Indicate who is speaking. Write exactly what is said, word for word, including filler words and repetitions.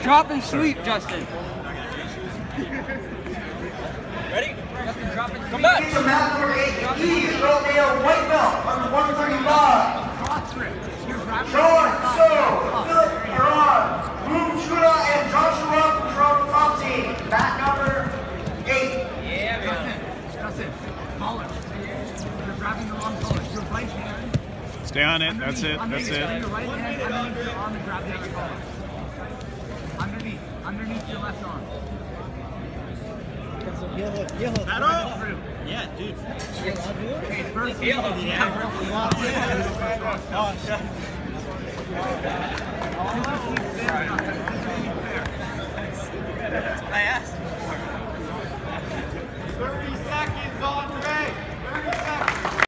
Speaker 1: drop and sweep, Justin.
Speaker 2: Ready?
Speaker 1: Justin, drop and sweep.
Speaker 2: Come back.
Speaker 3: He's a mat number eight. He is Romeo white belt, under one thirty-five. Sean, So, Philip Iran, Boom Chula, and Joshua from top team. Mat number eight.
Speaker 2: Yeah, man.
Speaker 1: Justin, collar. You're grabbing the wrong collar. Your right hand.
Speaker 4: Stay on it. That's it. That's it.
Speaker 1: Your right hand underneath your arm and grab the other collar. Underneath. Underneath your left arm.
Speaker 2: That up? Yeah, dude.
Speaker 1: Okay, first.
Speaker 2: Yeah. That's what I asked.